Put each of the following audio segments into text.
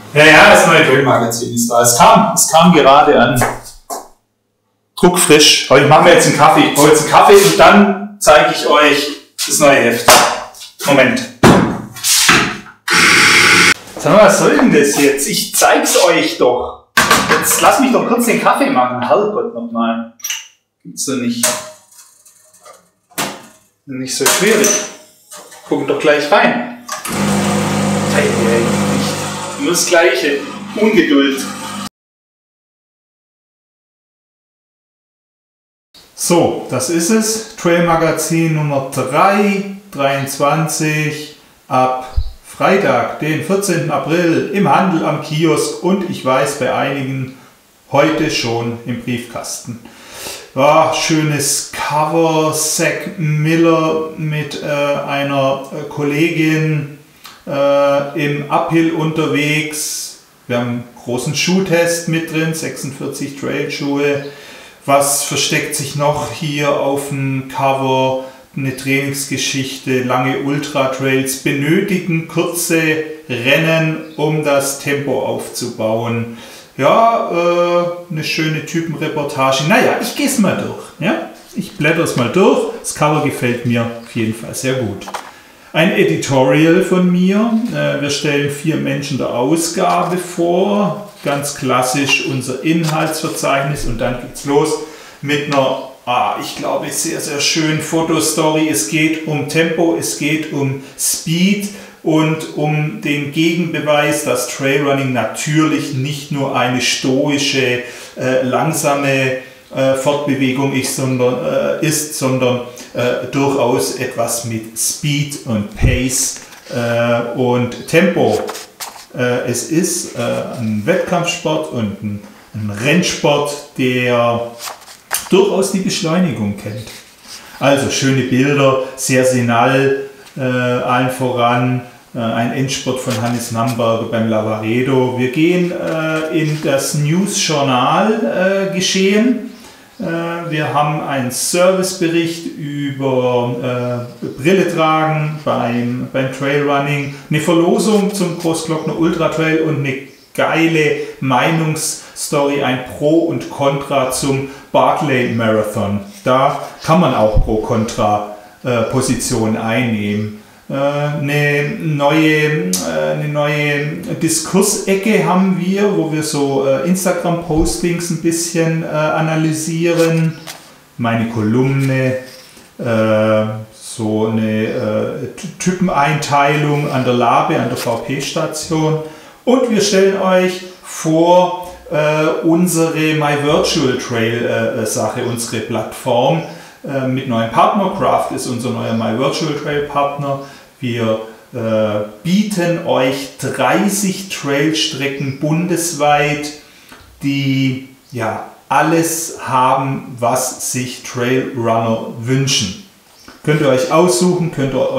Ja, das neue Trail-Magazin ist da. Es kam gerade an. Druckfrisch. Heute machen wir jetzt einen Kaffee. Ich brauche jetzt einen Kaffee und dann zeige ich euch das neue Heft. Moment. Sag mal, was soll denn das jetzt? Ich zeig's euch doch. Jetzt lass mich doch kurz den Kaffee machen. Herrgott nochmal. Gibt's doch nicht. Nicht so schwierig. Gucken doch gleich rein. Nicht. Nur das Gleiche. Ungeduld. So, das ist es. Trail Magazin Nummer 23 ab Freitag, den 14. April im Handel am Kiosk und ich weiß bei einigen heute schon im Briefkasten. Ja, schönes Cover, Zack Miller mit einer Kollegin im Uphill unterwegs. Wir haben einen großen Schuhtest mit drin, 46 Trailschuhe. Was versteckt sich noch hier auf dem Cover? Eine Trainingsgeschichte, lange Ultra-Trails benötigen kurze Rennen, um das Tempo aufzubauen. Ja, eine schöne Typenreportage. Naja, ich gehe es mal durch. Ja? Ich blätter es mal durch. Das Cover gefällt mir auf jeden Fall sehr gut. Ein Editorial von mir. Wir stellen 4 Menschen der Ausgabe vor. Ganz klassisch unser Inhaltsverzeichnis und dann geht's los mit einer, ich glaube, sehr, sehr schön Fotostory. Es geht um Tempo, es geht um Speed und um den Gegenbeweis, dass Trailrunning natürlich nicht nur eine stoische, langsame Fortbewegung ist, sondern durchaus etwas mit Speed und Pace und Tempo. Es ist ein Wettkampfsport und ein Rennsport, der durchaus die Beschleunigung kennt. Also schöne Bilder, sehr senal, allen voran ein Endspurt von Hannes Namberger beim Lavaredo. Wir gehen in das News-Journal geschehen. Wir haben einen Servicebericht über Brille tragen beim Trailrunning, eine Verlosung zum Großglockner Ultra Trail und eine geile Meinungsstory, ein Pro und Contra zum Barkley Marathon. Da kann man auch Pro-Contra-Position einnehmen. Eine neue Diskursecke haben wir, wo wir so Instagram-Postings ein bisschen analysieren. Meine Kolumne, so eine Typeneinteilung an der Labe, an der VP-Station. Und wir stellen euch vor unsere My Virtual Trail Sache, unsere Plattform mit neuen Partner. Craft ist unser neuer My Virtual Trail Partner. Wir bieten euch 30 Trailstrecken bundesweit, die ja alles haben, was sich Trailrunner wünschen. Könnt ihr euch aussuchen, könnt ihr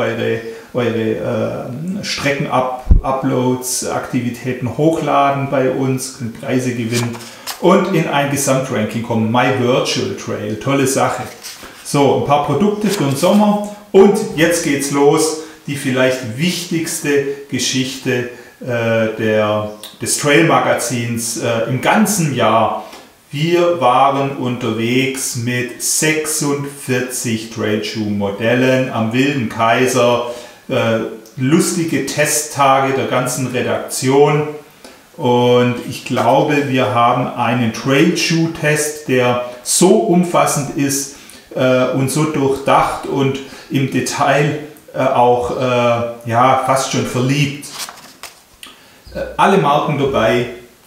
eure Strecken-Uploads, Aktivitäten hochladen bei uns, könnt Preise gewinnen und in ein Gesamtranking kommen. My Virtual Trail, tolle Sache. So, ein paar Produkte für den Sommer und jetzt geht's los. Die vielleicht wichtigste Geschichte des Trail-Magazins im ganzen Jahr. Wir waren unterwegs mit 46 Trailschuh-Modellen am Wilden Kaiser, lustige Testtage der ganzen Redaktion und ich glaube, wir haben einen Trailschuh-Test, der so umfassend ist und so durchdacht und im Detail auch ja, fast schon verliebt. Alle Marken dabei,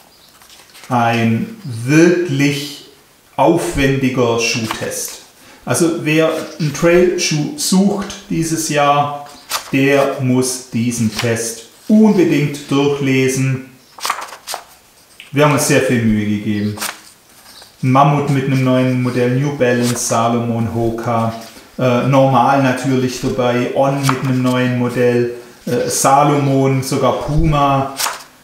ein wirklich aufwendiger Schuhtest. Also wer einen Trailschuh sucht dieses Jahr, der muss diesen Test unbedingt durchlesen. Wir haben uns sehr viel Mühe gegeben. Mammut mit einem neuen Modell, New Balance, Salomon, Hoka. Normal natürlich dabei, On mit einem neuen Modell, Salomon, sogar Puma.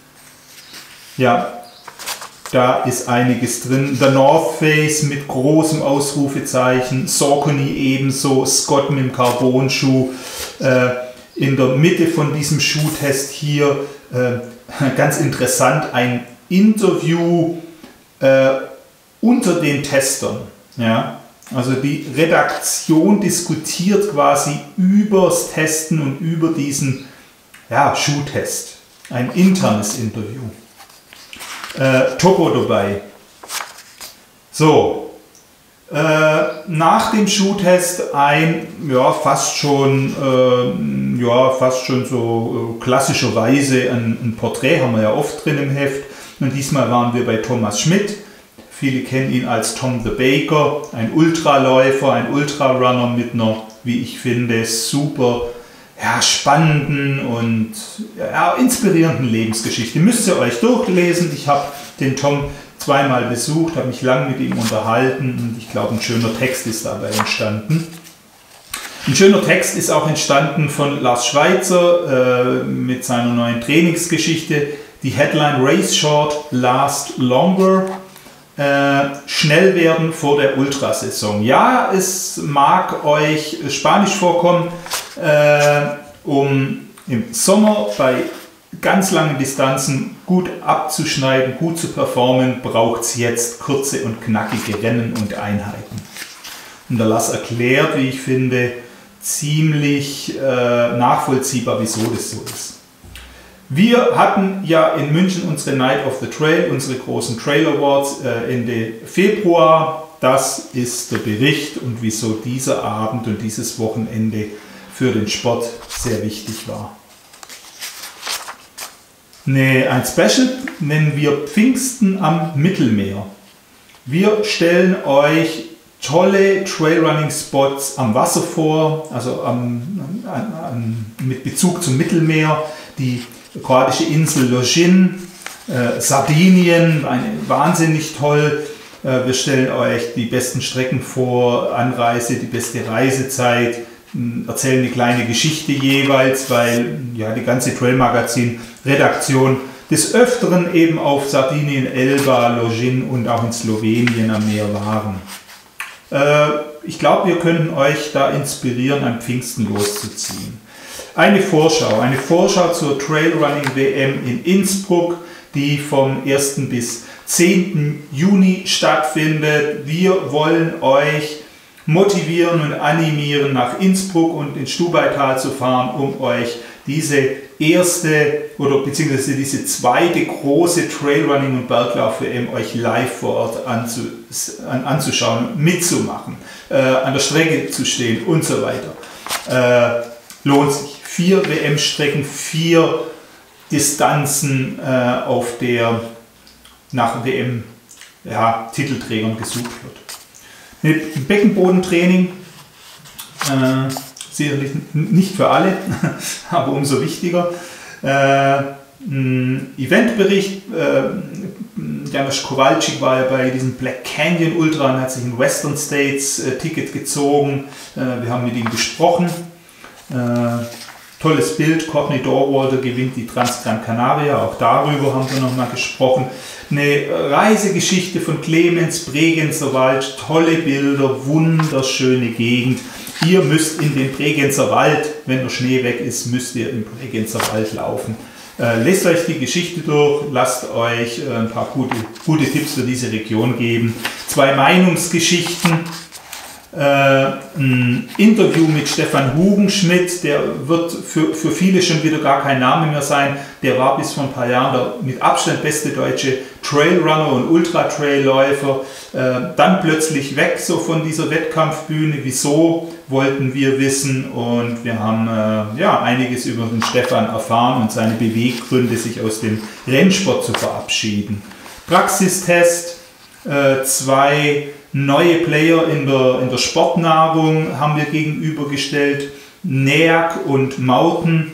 Ja, da ist einiges drin. Der North Face mit großem Ausrufezeichen, Saucony ebenso, Scott mit dem Carbon-Schuh. In der Mitte von diesem Schuhtest hier ganz interessant, ein Interview unter den Testern. Ja? Also die Redaktion diskutiert quasi übers Testen und über diesen Schuhtest. Ein internes Interview. Topo dabei. So. Nach dem Schuhtest ein, fast schon so klassischerweise ein Porträt, haben wir ja oft drin im Heft. Und diesmal waren wir bei Thomas Schmidt. Viele kennen ihn als Tom the Baker, ein Ultraläufer, ein Ultrarunner mit einer, wie ich finde, super spannenden und inspirierenden Lebensgeschichte. Müsst ihr euch durchlesen. Ich habe den Tom zweimal besucht, habe mich lange mit ihm unterhalten und ich glaube, ein schöner Text ist dabei entstanden. Ein schöner Text ist auch entstanden von Lars Schweitzer mit seiner neuen Trainingsgeschichte. Die Headline Race Short, Last Longer. Schnell werden vor der Ultrasaison. Ja, es mag euch spanisch vorkommen, um im Sommer bei ganz langen Distanzen gut abzuschneiden, gut zu performen, braucht es jetzt kurze und knackige Rennen und Einheiten. Und der Lars erklärt, wie ich finde, ziemlich nachvollziehbar, wieso das so ist. Wir hatten ja in München unsere Night of the Trail, unsere großen Trail Awards Ende Februar. Das ist der Bericht und wieso dieser Abend und dieses Wochenende für den Sport sehr wichtig war. Ein Special nennen wir Pfingsten am Mittelmeer. Wir stellen euch tolle Trailrunning-Spots am Wasser vor, also mit Bezug zum Mittelmeer, die kroatische Insel Lošinj, Sardinien, wahnsinnig toll. Wir stellen euch die besten Strecken vor, Anreise, die beste Reisezeit, erzählen eine kleine Geschichte jeweils, weil die ganze Trail-Magazin-Redaktion des Öfteren eben auf Sardinien, Elba, Lošinj und auch in Slowenien am Meer waren. Ich glaube, wir können euch da inspirieren, am Pfingsten loszuziehen. Eine Vorschau zur Trailrunning WM in Innsbruck, die vom 1. bis 10. Juni stattfindet. Wir wollen euch motivieren und animieren, nach Innsbruck und ins Stubaital zu fahren, um euch diese erste oder beziehungsweise diese zweite große Trailrunning- und Berglauf-WM euch live vor Ort anzuschauen, mitzumachen, an der Strecke zu stehen und so weiter. Lohnt sich. 4 WM-Strecken, 4 Distanzen, auf der nach WM-Titelträgern gesucht wird. Mit Beckenbodentraining, sicherlich nicht für alle, aber umso wichtiger. Eventbericht, Janusz Kowalczyk war ja bei diesem Black Canyon Ultra und hat sich ein Western States Ticket gezogen. Wir haben mit ihm gesprochen. Tolles Bild, Courtney Dorwalder gewinnt die Trans-Gran Canaria, auch darüber haben wir nochmal gesprochen. Eine Reisegeschichte von Clemens, Bregenzer Wald, tolle Bilder, wunderschöne Gegend. Ihr müsst in den Bregenzer Wald, wenn der Schnee weg ist, müsst ihr im Bregenzer Wald laufen. Lest euch die Geschichte durch, lasst euch ein paar gute Tipps für diese Region geben. 2 Meinungsgeschichten. Ein Interview mit Stefan Hugenschmidt, der wird für viele schon wieder gar kein Name mehr sein. Der war bis vor ein paar Jahren der mit Abstand beste deutsche Trailrunner und Ultra-Trailläufer. Dann plötzlich weg so von dieser Wettkampfbühne. Wieso, wollten wir wissen, und wir haben einiges über den Stefan erfahren und seine Beweggründe, sich aus dem Rennsport zu verabschieden. Praxistest, 2 neue Player in der Sportnahrung haben wir gegenübergestellt. NEAC und Mauten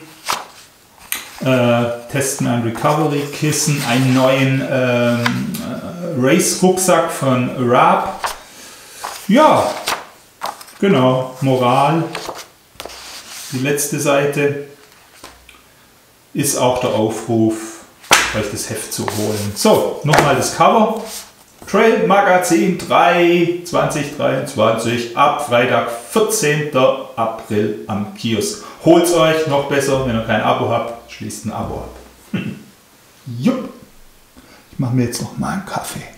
testen ein Recovery-Kissen, einen neuen Race-Rucksack von Raab. Ja, genau, Moral. Die letzte Seite ist auch der Aufruf, euch das Heft zu holen. So, nochmal das Cover. Trail Magazin 3 2023 ab Freitag, 14. April am Kiosk. Holt's euch, noch besser, wenn ihr kein Abo habt, schließt ein Abo ab. Jupp. Ich mache mir jetzt noch mal einen Kaffee.